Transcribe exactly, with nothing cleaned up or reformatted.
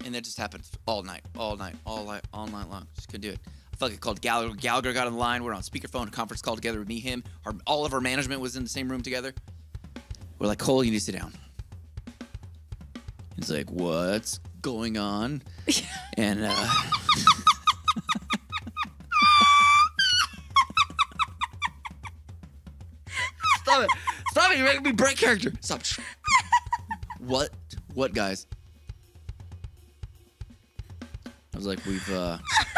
And that just happened all night, all night, all night, all night long. Just couldn't do it. I fucking called Gallagher. Gallagher got on the line. We're on speakerphone, a conference call together with me, him. Our, all of our management was in the same room together. We're like, Cole, you need to sit down. He's like, what's going on? And uh, stop it, stop it! You're making me break character. Stop. What? What, guys? I was like, we've uh,